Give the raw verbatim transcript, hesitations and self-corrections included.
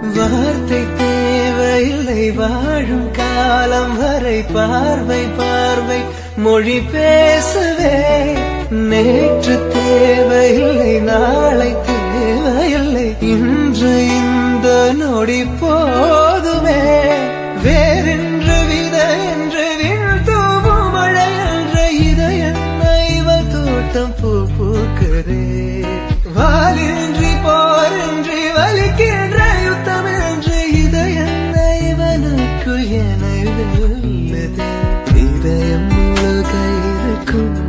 வார்த்தை தேவையில்லை வாழும் காலம் வரை பார்வை பார்வை மொழி பேசவே நேற்று தேவையில்லை நாளை தேவையில்லை இன்று இந்த நொடி போதுமே வேறென்று வித என்று விழ்தூவும் மழை என்ற இதயம் இவள் தோட்டம் பூ பூக்கிறே வாலின்றி போரின்றி வலிக்கின்ற யுத்தம் என்று இதயம் இவனுக்குள் என வெல்லுதே இதயம் முழுக்க இருக்கும்